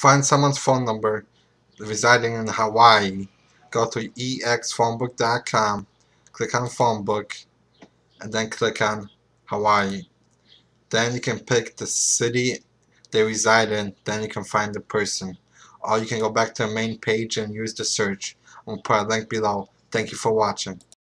find someone's phone number residing in Hawaii, go to exphonebook.com, click on phone book, and then click on Hawaii. Then you can pick the city they reside in, then you can find the person. Or you can go back to the main page and use the search. I'm going to put a link below. Thank you for watching.